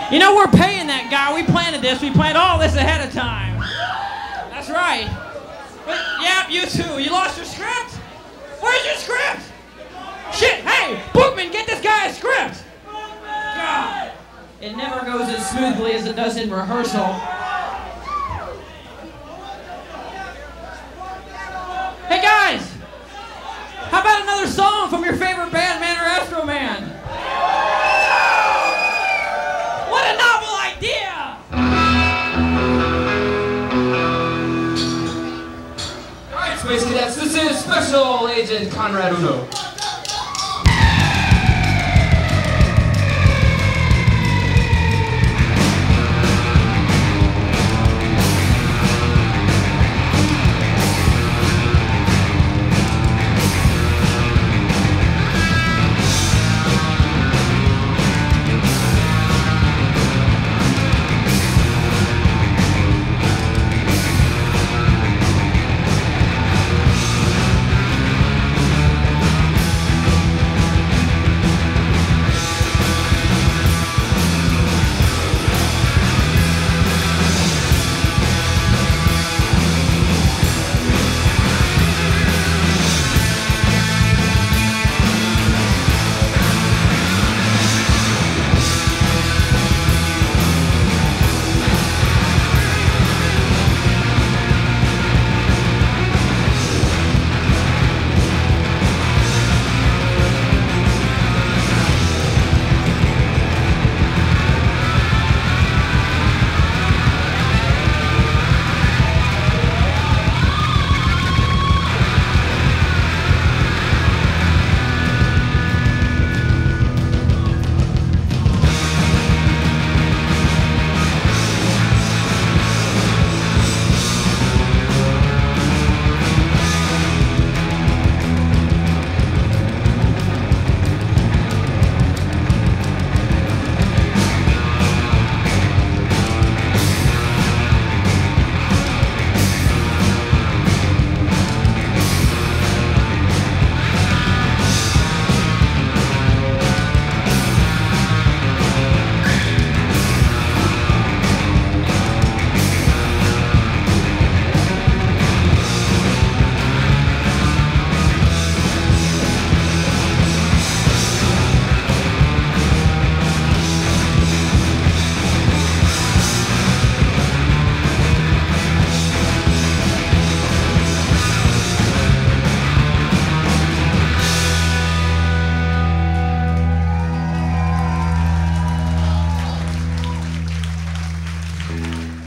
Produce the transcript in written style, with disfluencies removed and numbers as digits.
You know, we're paying that guy. We planted this. We planned all this ahead of time. That's right. But, yeah, you too. You lost your script? Where's your script? Shit, hey, Bookman, get this guy a script. God, it never goes as smoothly as it does in rehearsal. Hey, guys, how about another song from your favorite band, Man or Astro-Man? What a novel idea! Alright, Space Cadets, this is Special Agent Conrad Uno.